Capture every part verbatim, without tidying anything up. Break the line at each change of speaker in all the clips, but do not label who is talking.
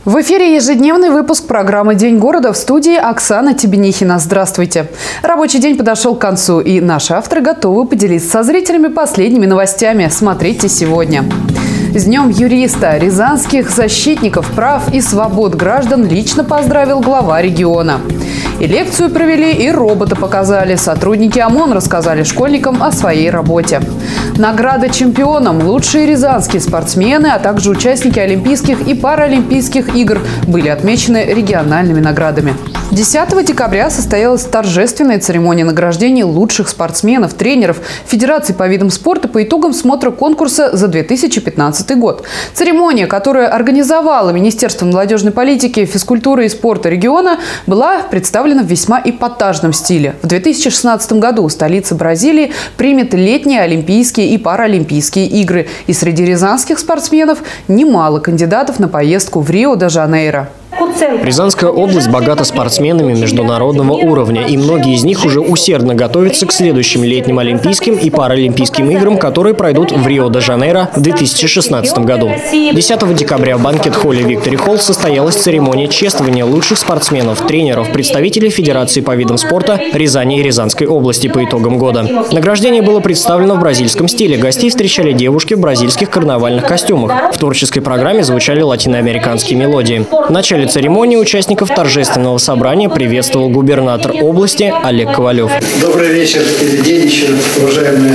В эфире ежедневный выпуск программы «День города», в студии Оксана Тебенихина. Здравствуйте. Рабочий день подошел к концу, и наши авторы готовы поделиться со зрителями последними новостями. Смотрите сегодня. С Днем юриста! Рязанских защитников прав и свобод граждан лично поздравил глава региона. И лекцию провели, и робота показали. Сотрудники ОМОН рассказали школьникам о своей работе. Награда чемпионам. Лучшие рязанские спортсмены, а также участники Олимпийских и Паралимпийских игр были отмечены региональными наградами. десятого декабря состоялась торжественная церемония награждения лучших спортсменов, тренеров Федерации по видам спорта по итогам смотра конкурса за две тысячи пятнадцатый год. Церемония, которую организовало Министерство молодежной политики, физкультуры и спорта региона, была представлена в весьма эпатажном стиле. В две тысячи шестнадцатом году столица Бразилии примет летние Олимпийские и Паралимпийские игры. И среди рязанских спортсменов немало кандидатов на поездку в Рио-де-Жанейро.
Рязанская область богата спортсменами международного уровня, и многие из них уже усердно готовятся к следующим летним Олимпийским и Паралимпийским играм, которые пройдут в Рио-де-Жанейро в две тысячи шестнадцатом году. десятого декабря в банкет-холле «Виктори Холл» состоялась церемония чествования лучших спортсменов, тренеров, представителей Федерации по видам спорта Рязани и Рязанской области по итогам года. Награждение было представлено в бразильском стиле. Гостей встречали девушки в бразильских карнавальных костюмах. В творческой программе звучали латиноамериканские мелодии. В начале церемонии участников торжественного собрания приветствовал губернатор области Олег Ковалев.
Добрый вечер или день еще, уважаемые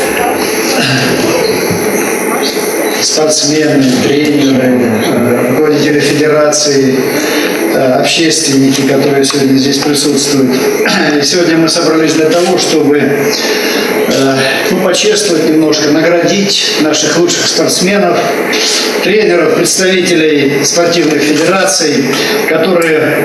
спортсмены, тренеры, руководители федерации, общественники, которые сегодня здесь присутствуют. Сегодня мы собрались для того, чтобы ну, почествовать немножко, наградить наших лучших спортсменов, тренеров, представителей спортивных федераций, которые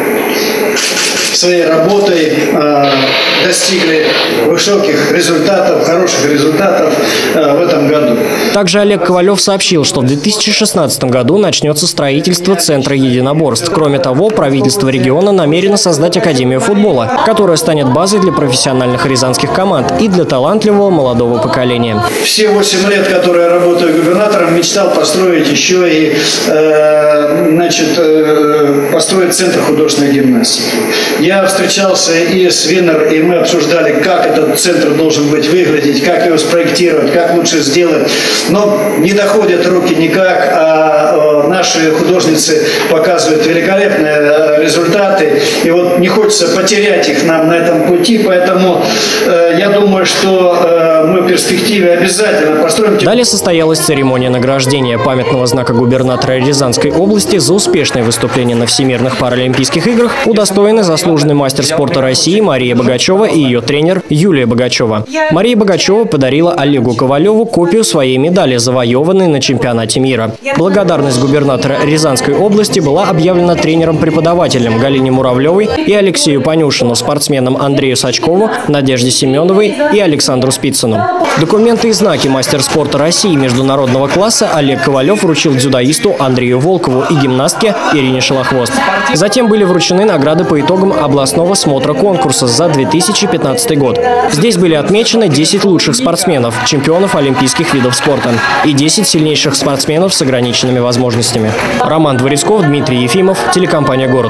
своей работой э, достигли высоких результатов, хороших результатов э, в этом году.
Также Олег Ковалев сообщил, что в две тысячи шестнадцатом году начнется строительство Центра единоборств. Кроме того, правительство региона намерено создать Академию футбола, которая станет базой для профессиональных рязанских команд и для талантливого молодого поколения.
Все восемь лет, которые я работаю губернатором, мечтал построить еще и э, значит, э, построить Центр художественной гимнастики. Я встречался и с Винер, и мы обсуждали, как этот центр должен быть выглядеть, как его спроектировать, как лучше сделать. Но не доходят руки никак, а наши художницы показывают великолепные результаты. И вот не хочется потерять их нам на этом пути, поэтому э, я думаю, что э, мы в перспективе обязательно построим...
Далее состоялась церемония награждения памятного знака губернатора Рязанской области за успешное выступление на Всемирных Паралимпийских играх, удостоены заслуженный мастер спорта России Мария Богачева и ее тренер Юлия Богачева. Мария Богачева подарила Олегу Ковалеву копию своей медали, завоеванной на чемпионате мира. Благодарность губернатора Рязанской области была объявлена тренером-преподавателем Галине Муравлевой и Алексею Панюшину, спортсменам Андрею Сачкову, Надежде Семеновой и Александру Спицыну. Документы и знаки мастер спорта России международного класса Олег Ковалев вручил дзюдоисту Андрею Волкову и гимнастке Ирине Шелохвост. Затем были вручены награды по итогам областного смотра конкурса за две тысячи пятнадцатый год. Здесь были отмечены десять лучших спортсменов, чемпионов олимпийских видов спорта и десять сильнейших спортсменов с ограниченными возможностями. Роман Дворецков, Дмитрий Ефимов, телекомпания «Город».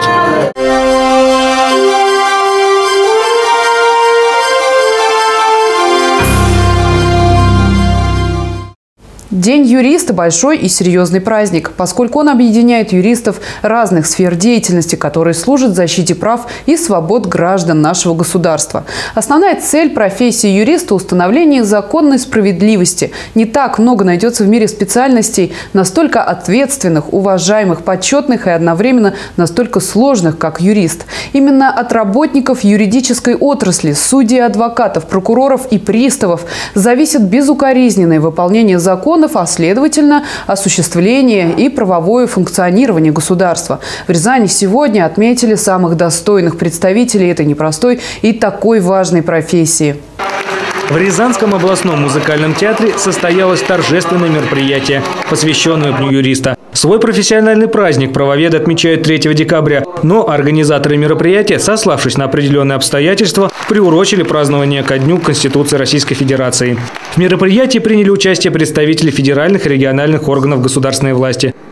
День юриста – большой и серьезный праздник, поскольку он объединяет юристов разных сфер деятельности, которые служат защите прав и свобод граждан нашего государства. Основная цель профессии юриста – установление законной справедливости. Не так много найдется в мире специальностей, настолько ответственных, уважаемых, почетных и одновременно настолько сложных, как юрист. Именно от работников юридической отрасли, судей, адвокатов, прокуроров и приставов зависит безукоризненное выполнение законов, а следовательно осуществление и правовое функционирование государства. В Рязани сегодня отметили самых достойных представителей этой непростой и такой важной профессии.
В Рязанском областном музыкальном театре состоялось торжественное мероприятие, посвященное Дню юриста. Свой профессиональный праздник правоведы отмечают третьего декабря, но организаторы мероприятия, сославшись на определенные обстоятельства, приурочили празднование ко Дню Конституции Российской Федерации. В мероприятии приняли участие представители федеральных и региональных органов государственной власти,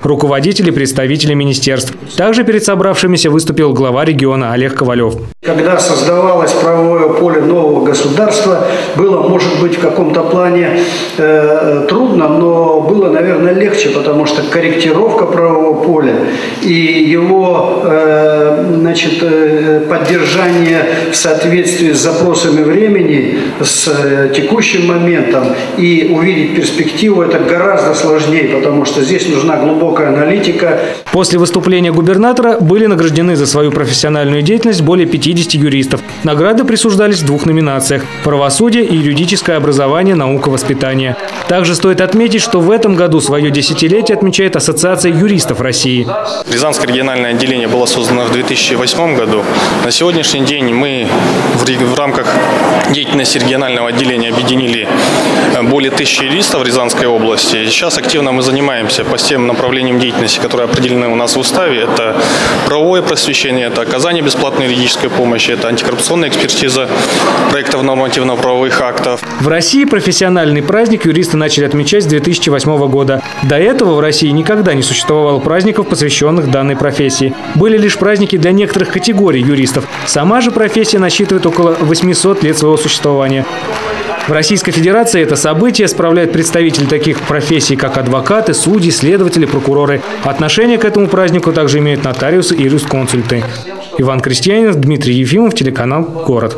руководители и представители министерств. Также перед собравшимися выступил глава региона Олег Ковалев.
Когда создавалось правовое поле нового государства, было, может быть, в каком-то плане э, трудно, но было, наверное, легче, потому что корректировка правового поля и его э, значит, э, поддержание в соответствии с запросами времени, с э, текущим моментом и увидеть перспективу, это гораздо сложнее, потому что здесь нужна глубокая аналитика.
После выступления губернатора были награждены за свою профессиональную деятельность более пятидесяти юристов. Награды присуждались в двух номинациях – правосудие и юридическое образование, наука, воспитание. Также стоит отметить, что в этом году свое десятилетие отмечает Ассоциация юристов России.
Рязанское региональное отделение было создано в две тысячи восьмом году. На сегодняшний день мы в, в рамках деятельности регионального отделения объединили более тысячи юристов в Рязанской области. Сейчас активно мы занимаемся по тем направлениям деятельности, которые определены у нас в уставе. Это правовое просвещение, это оказание бесплатной юридической помощи, это антикоррупционная экспертиза проектов нормативно-правовых актов.
В России профессиональный праздник юристы начали отмечать с две тысячи восьмого года. До этого в России никогда не существовало праздников, посвященных данной профессии. Были лишь праздники для некоторых категорий юристов. Сама же профессия насчитывает около восьмисот лет своего существования. В Российской Федерации это событие справляют представители таких профессий, как адвокаты, судьи, следователи, прокуроры. Отношение к этому празднику также имеют нотариусы и юрисконсульты. Иван Крестьянинов, Дмитрий Ефимов, телеканал «Город».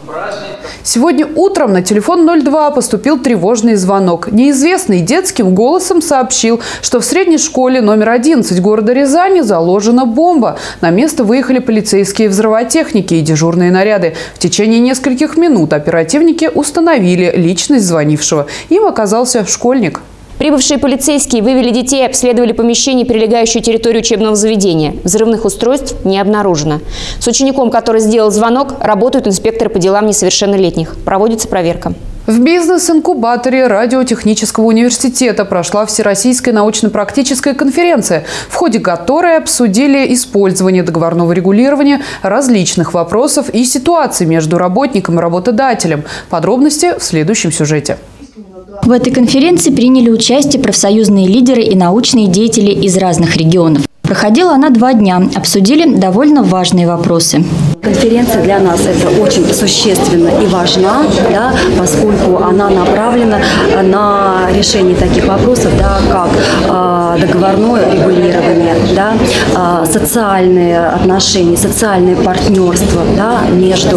Сегодня утром на телефон ноль два поступил тревожный звонок. Неизвестный детским голосом сообщил, что в средней школе номер одиннадцать города Рязани заложена бомба. На место выехали полицейские взрывотехники и дежурные наряды. В течение нескольких минут оперативники установили личность звонившего. Им оказался школьник.
Прибывшие полицейские вывели детей и обследовали помещение, прилегающее к территории учебного заведения. Взрывных устройств не обнаружено. С учеником, который сделал звонок, работают инспекторы по делам несовершеннолетних. Проводится проверка.
В бизнес-инкубаторе Радиотехнического университета прошла Всероссийская научно-практическая конференция, в ходе которой обсудили использование договорного регулирования различных вопросов и ситуаций между работником и работодателем. Подробности в следующем сюжете.
В этой конференции приняли участие профсоюзные лидеры и научные деятели из разных регионов. Проходила она два дня, обсудили довольно важные вопросы.
Конференция для нас это очень существенно и важна, да, поскольку она направлена на решение таких вопросов, да, как э, договорное регулирование, да, э, социальные отношения, социальное партнерство, да, между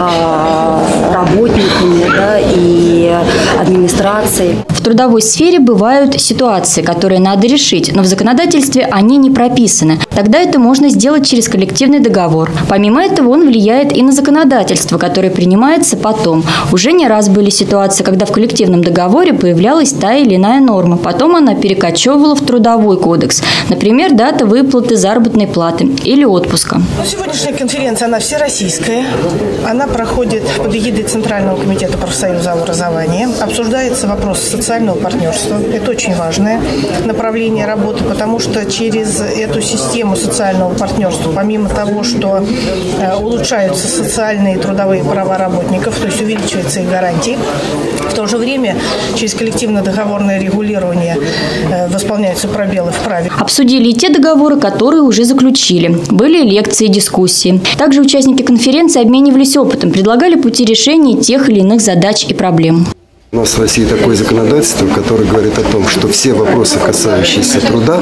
э, работниками, да, и администрацией.
В трудовой сфере бывают ситуации, которые надо решить, но в законодательстве они не прописаны. Тогда это можно сделать через коллективный договор. Помимо этого, он влияет и на законодательство, которое принимается потом. Уже не раз были ситуации, когда в коллективном договоре появлялась та или иная норма. Потом она перекочевывала в трудовой кодекс. Например, дата выплаты заработной платы или отпуска.
Сегодняшняя конференция, она всероссийская. Она проходит под эгидой Центрального комитета профсоюза образования. Обсуждается вопрос социального партнерства. Это очень важное направление работы, потому что через эту систему социального партнерства, помимо того, что улучшаются социальные и трудовые права работников, то есть увеличиваются их гарантии, в то же время через коллективно-договорное регулирование восполняются пробелы в праве.
Обсудили и те договоры, которые уже заключили. Были лекции и дискуссии. Также участники конференции обменивались опытом, предлагали пути решения тех или иных задач и проблем.
У нас в России такое законодательство, которое говорит о том, что все вопросы, касающиеся труда,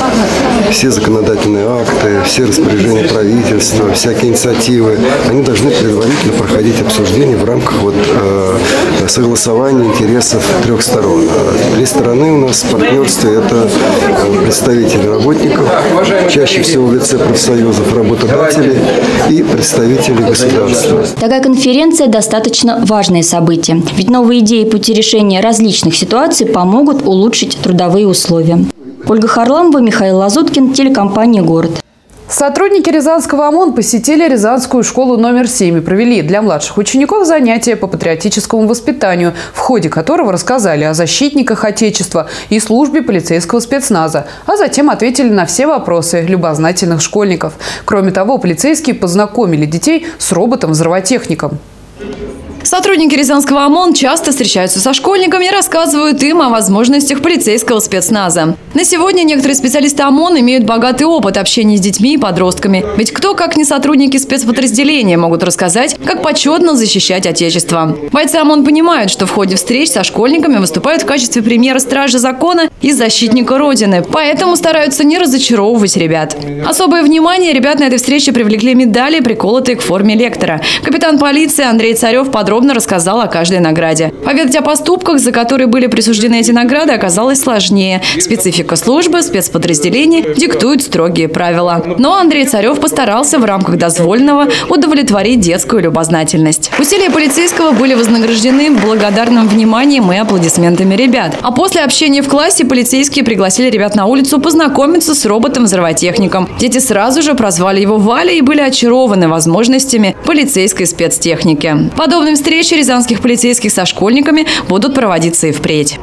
все законодательные акты, все распоряжения правительства, всякие инициативы, они должны предварительно проходить обсуждение в рамках вот, э, согласования интересов трех сторон. Две стороны у нас в партнерстве – это представители работников, чаще всего в лице профсоюзов, работодателей и представители государства.
Такая конференция – достаточно важное событие, ведь новые идеи по пути решения различных ситуаций помогут улучшить трудовые условия. Ольга Харламова, Михаил Лазуткин, телекомпания «Город».
Сотрудники Рязанского ОМОН посетили Рязанскую школу номер семь и провели для младших учеников занятия по патриотическому воспитанию, в ходе которого рассказали о защитниках Отечества и службе полицейского спецназа, а затем ответили на все вопросы любознательных школьников. Кроме того, полицейские познакомили детей с роботом-взрывотехником.
Сотрудники Рязанского ОМОН часто встречаются со школьниками и рассказывают им о возможностях полицейского спецназа. На сегодня некоторые специалисты ОМОН имеют богатый опыт общения с детьми и подростками. Ведь кто, как не сотрудники спецподразделения, могут рассказать, как почетно защищать Отечество. Бойцы ОМОН понимают, что в ходе встреч со школьниками выступают в качестве примера стражи закона и защитника Родины. Поэтому стараются не разочаровывать ребят. Особое внимание ребят на этой встрече привлекли медали, приколотые к форме лектора. Капитан полиции Андрей Царев подробно рассказал о каждой награде. Поведать о поступках, за которые были присуждены эти награды, оказалось сложнее. Специфика службы, спецподразделений диктует строгие правила. Но Андрей Царев постарался в рамках дозволенного удовлетворить детскую любознательность. Усилия полицейского были вознаграждены благодарным вниманием и аплодисментами ребят. А после общения в классе полицейские пригласили ребят на улицу познакомиться с роботом-взрывотехником. Дети сразу же прозвали его Валя и были очарованы возможностями полицейской спецтехники. Подобные встречи рязанских полицейских со школьниками будут проводиться и впредь.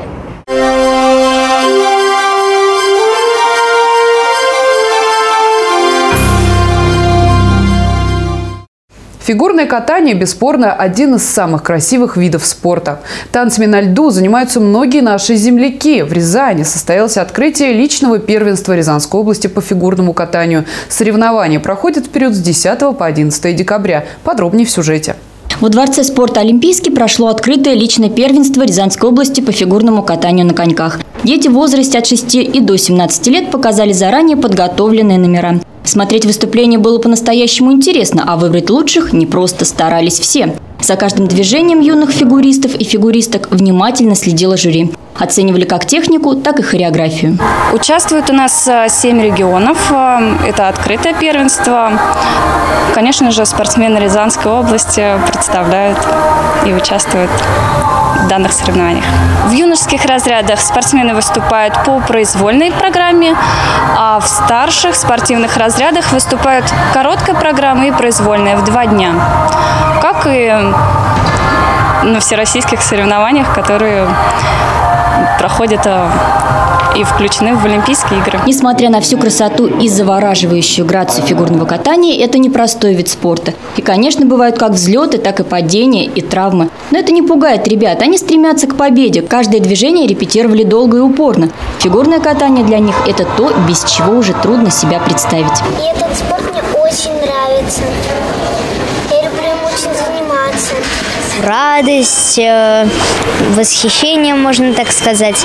Фигурное катание, бесспорно, один из самых красивых видов спорта. Танцами на льду занимаются многие наши земляки. В Рязани состоялось открытие личного первенства Рязанской области по фигурному катанию. Соревнования проходят в период с десятого по одиннадцатое декабря. Подробнее в сюжете.
Во Дворце спорта «Олимпийский» прошло открытое личное первенство Рязанской области по фигурному катанию на коньках. Дети в возрасте от шести и до семнадцати лет показали заранее подготовленные номера. Смотреть выступление было по-настоящему интересно, а выбрать лучших непросто, старались все. За каждым движением юных фигуристов и фигуристок внимательно следило жюри. Оценивали как технику, так и хореографию.
Участвует у нас семь регионов. Это открытое первенство. Конечно же, спортсмены Рязанской области представляют и участвуют в данных соревнованиях. В юношеских разрядах спортсмены выступают по произвольной программе, а в старших спортивных разрядах выступают короткая программа и произвольная в два дня. Как и на всероссийских соревнованиях, которые проходят и включены в Олимпийские игры.
Несмотря на всю красоту и завораживающую грацию фигурного катания, это непростой вид спорта. И, конечно, бывают как взлеты, так и падения и травмы. Но это не пугает ребят. Они стремятся к победе. Каждое движение репетировали долго и упорно. Фигурное катание для них – это то, без чего уже трудно себя представить.
И этот спорт мне очень нравится. Я люблю им очень заниматься. Радость, восхищение, можно так сказать,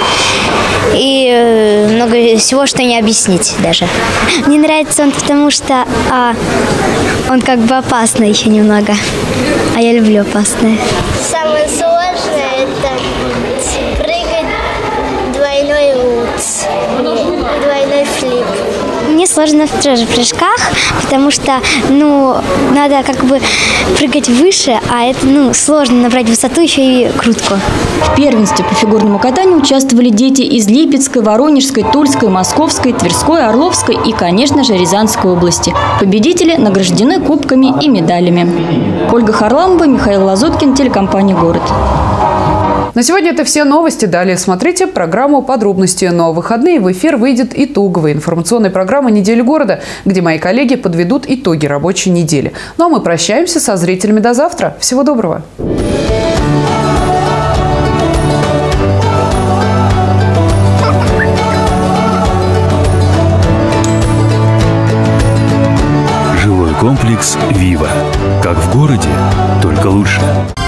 и много всего, что не объяснить даже. Мне нравится он, потому что а, он как бы опасный еще немного, а я люблю опасное. Самое сложное – это прыгать двойной луц, двойной флип. Мне сложно в тоже прыжках, потому что, ну, надо как бы прыгать выше, а это, ну, сложно набрать высоту, еще и крутку.
В первенстве по фигурному катанию участвовали дети из Липецкой, Воронежской, Тульской, Московской, Тверской, Орловской и, конечно же, Рязанской области. Победители награждены кубками и медалями. Ольга Харламова, Михаил Лазуткин, телекомпания «Город».
На сегодня это все новости. Далее смотрите программу «Подробности». Но в выходные в эфир выйдет итоговая информационная программа «Недели города», где мои коллеги подведут итоги рабочей недели. Ну а мы прощаемся со зрителями до завтра. Всего доброго.
Жилой комплекс «Вива». Как в городе, только лучше.